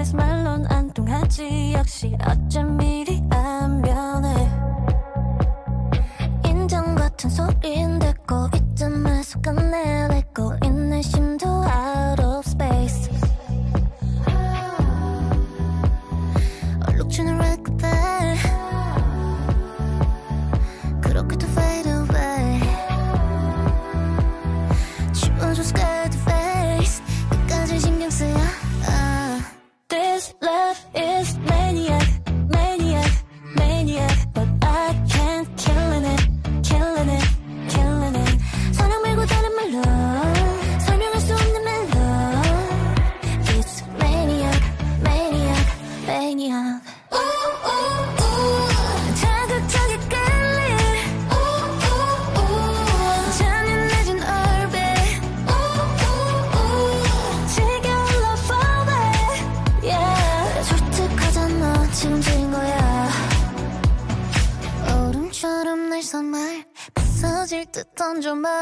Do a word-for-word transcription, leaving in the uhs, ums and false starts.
Always 말론 안 통하지 역시 어쩜 이리 안 변해 인정 같은 소린 듣고 이쯤에서 끝내고 있는 심도 out of space 얼룩주는 red carpet 그렇게도 fade away 지워줘 scared face 끝까지 신경 쓰여 uh. This love is maniac, maniac, maniac But I can't killing it, killing it, killing it 사랑 말고 다른 말로 설명할 수 없는 멜로 It's maniac, maniac, maniac ooh, ooh, ooh. 자극적이 끌림 ooh, ooh, ooh. 잔인해진 얼빛 ooh, ooh, ooh. 지겨운 love falling yeah. 솔직하잖아 지금 지인 거야 얼음처럼 날 선말 부서질 듯 던져봐